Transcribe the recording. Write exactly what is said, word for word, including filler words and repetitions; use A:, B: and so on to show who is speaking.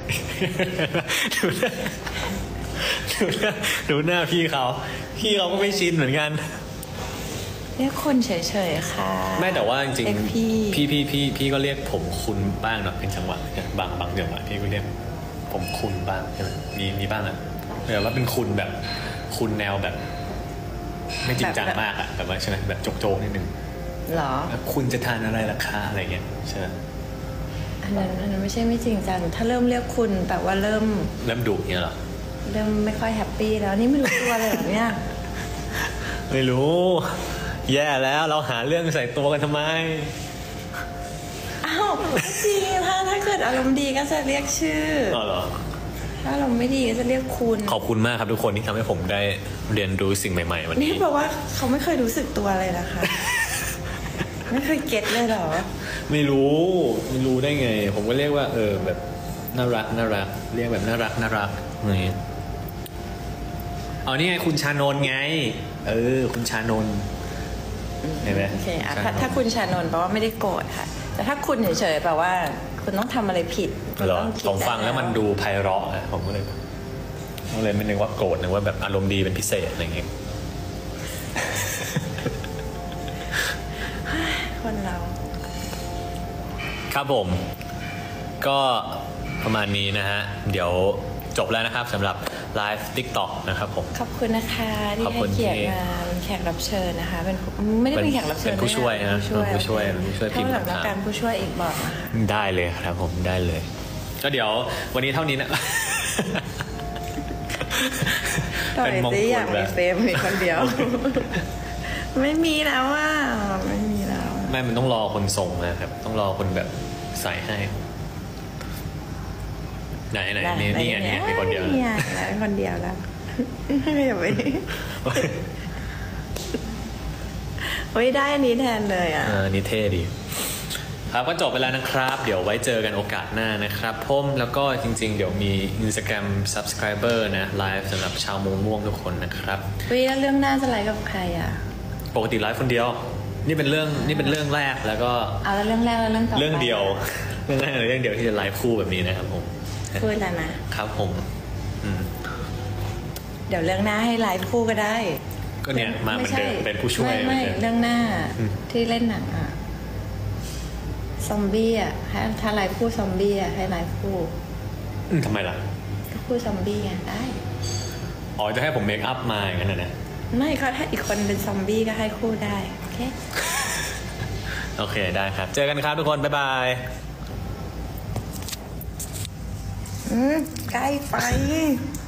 A: ดูหน้าดูหน้าดูหน้าพี่เขาพี่เขาก็ไม่ชินเหมือนกัน
B: เรียกคนเฉยๆค่ะ
A: ไม่แต่ว่าจริง
B: ๆพี่
A: พี่พี่พี่พี่ก็เรียกผมคุณบ้างเนาะเป็นจังหวะบางบางจังหวะพี่ก็เรียกผมคุณบ้างใช่ไหมมีมีบ้างอะแต่ว่าเป็นคุณแบบคุณแนวแบบไม่จริงจังมากอะแต่ว่าใช่ไหมแบบโจกๆนิดนึง
B: หรอ
A: คุณจะทานอะไรราคาอะไรเงี้ยใช่ไหม
B: อันนั้นอันนั้นไม่ใช่ไม่จริงจังถ้าเริ่มเรียกคุณแปลว่าเริ่ม
A: เริ่มดุเนี่ยหรอ
B: เริ่มไม่ค่อยแฮปปี้แล้วนี่ไม่รู้ตัวเลยเหรอเนี่ย
A: ไม่รู้แย่แล้วเราหาเรื่องใส่ตัวกันทำไม
B: อ้าวจริงถ้าถ้าเกิดอารมณ์ดีก็จะเรียกชื่อ
A: อ๋อเหรอ
B: ถ้าอารมณ์ไม่ดีก็จะเรียกคุณ
A: ขอบคุณมากครับทุกคนที่ทำให้ผมได้เรียนรู้สิ่งใหม่ๆวันนี้
B: นี่แปลว่าเขาไม่เคยรู้สึกตัวเลยนะคะไม่เคยเก็ตเลยเหรอ
A: ไม่รู้ไม่รู้ได้ไงผมก็เรียกว่าเออแบบน่ารักน่ารักเรียกแบบน่ารักน่ารักนี่อ๋อนี่ไงคุณชานนท์ไงเออคุณชานนท์เห็นไหม
B: โอเคอ่ะถ้าถ้าคุณชานนท์แปลว่าไม่ได้โกรธค่ะแต่ถ้าคุณเฉยๆแปลว่าคุณต้องทำอะไรผิด
A: เหรอผมฟังแล้วมันดูไพเราะอ่ะผมก็เลยก็เลยไม่นึกว่าโกรธนึกว่าแบบอารมณ์ดีเป็นพิเศษอะไรอย่างเงี้ย
B: คนเรา
A: ครับผมก็ประมาณนี้นะฮะเดี๋ยวจบแล้วนะครับสำหรับไลฟ์ TikTok นะครับผม
B: ขอบคุณนะคะที่ให้เกียรติมาเป็นแขกรับเชิญนะคะเป็นไม่ได้เป็นแขกรับเชิญ
A: เป็นผู้ช่วยนะผู้ช่วยผู้ช่วยพิมพ์
B: ถ้าการผู้ช่วยอีกบอกนะคะ
A: ได้เลยครับผมได้เลยก็เดี๋ยววันนี้เท่านี้นะ
B: เป็นมงกุฎอย่างมีเฟมมีคนเดียวไม่มีแล้วอ่ะไม่มีแล้ว
A: ไม่มันต้องรอคนส่งนะครับต้องรอคนแบบใส่ให้ไหนไหนนี่นี่ไงนี่มีคนเดียว
B: นี่ไงแล้วเป็นคนเดียวแล้วอย่าไปโอ้ยได้อันนี้แทนเลยอ่ะ
A: เออนี่เท่ดีครับก็จบไปแล้วนะครับเดี๋ยวไว้เจอกันโอกาสหน้านะครับผมแล้วก็จริงๆเดี๋ยวมี Instagram Subscriber นะไลฟ์สำหรับชาวม่วงๆทุกคนนะครับ
B: เฮ้ยแล้วเรื่องหน้าจะไลฟ์กับใครอ่ะ
A: ปกติไลฟ์คนเดียวนี่เป็นเรื่องนี่เป็นเรื่องแรกแล้วก็
B: เอาแล้วเรื่องแรกแล้วเรื่องต่อไป
A: เรื่องเดียวเรื่องแรกเรื่องเดียวที่จะไลฟ์คู่แบบนี้นะครับผม
B: พูดแล้วนะครับ
A: ผม
B: เดี๋ยวเรื่องหน้าให้ไลฟ์คู่ก็ได้
A: ก็เนี่ยมาเหมือนเดิมเป็นผู้ช่วย
B: ไม่ไม่เรื่องหน้าที่เล่นหนังอ่ะซอมบี้อ่ะให้ถ้าไลฟ์คู่ซอมบี้อ่ะให้ไลฟ์คู่
A: ทำไมล่ะ
B: คู่ซอมบี้ไงได้
A: อ๋อจะให้ผมเมคอัพมาอย่างนั้นนะ
B: ไม่เขาถ้าอีกคนเป็นซอมบี้ก็ให้คู่ได้โอเค
A: โอเคได้ครับเจอกันครับทุกคนบ๊ายบาย
B: อืมใกล้ไป